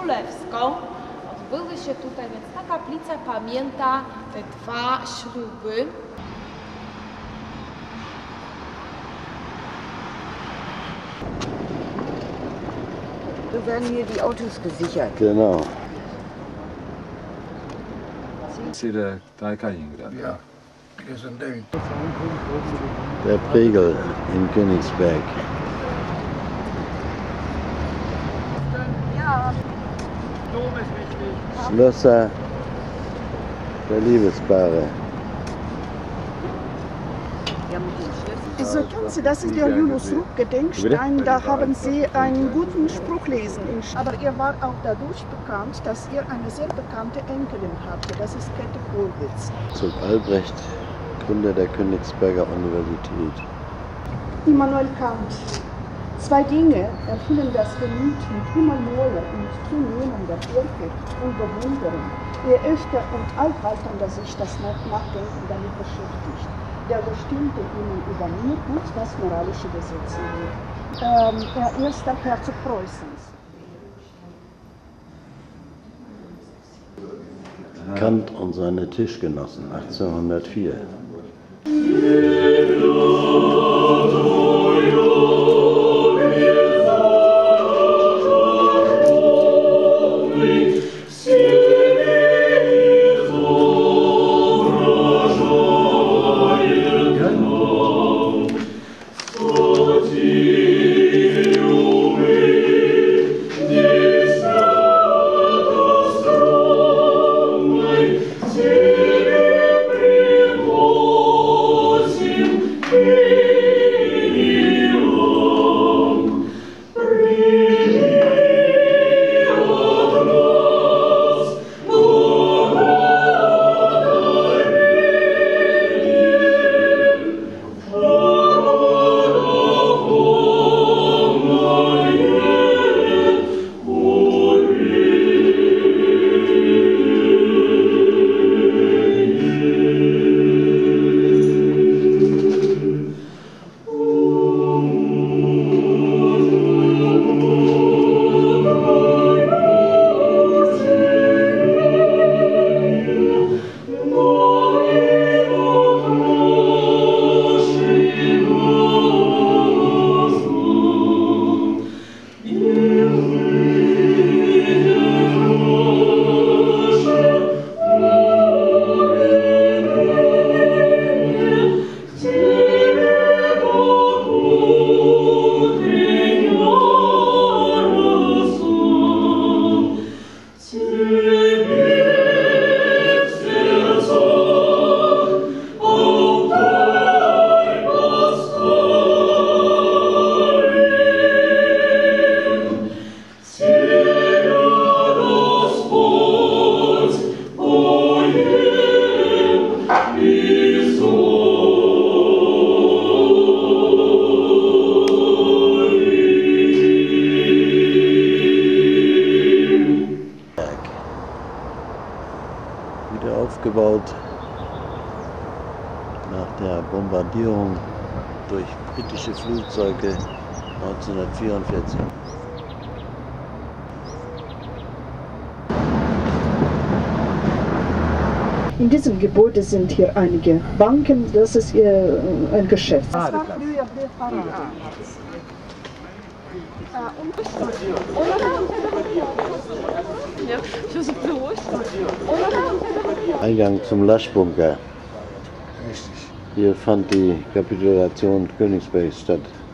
królewską. Odbyły się tutaj, więc ta kaplica pamięta te dwa śluby. So werden hier die Autos gesichert. Genau. Der Kaliningrad. Ja, hier sind die. Der Pregel in Königsberg. Schlösser der Liebespaare. Also kennen Sie, das ist der Julius Rupp Gedenkstein, da haben Sie einen guten Spruch lesen. Aber er war auch dadurch bekannt, dass er eine sehr bekannte Enkelin hatte, das ist Käthe Kollwitz. Zog Albrecht, Gründer der Königsberger Universität. Immanuel Kant. Zwei Dinge erfüllen das Gemüt mit immer neuer und zunehmender Ehrfurcht und Bewunderung, je öfter und althaltender sich das Nachdenken damit beschäftigt. Der bestimmte ihnen über mir und das moralische Gesetz angeht. Er erster Herzog Preußens. Kant und seine Tischgenossen 1804. Wieder aufgebaut nach der Bombardierung durch britische Flugzeuge 1944. In diesem Gebäude sind hier einige Banken, das ist ein Geschäft. Das war früher der Parade. Eingang zum Laschbunker. Richtig. Hier fand die Kapitulation Königsbergs statt.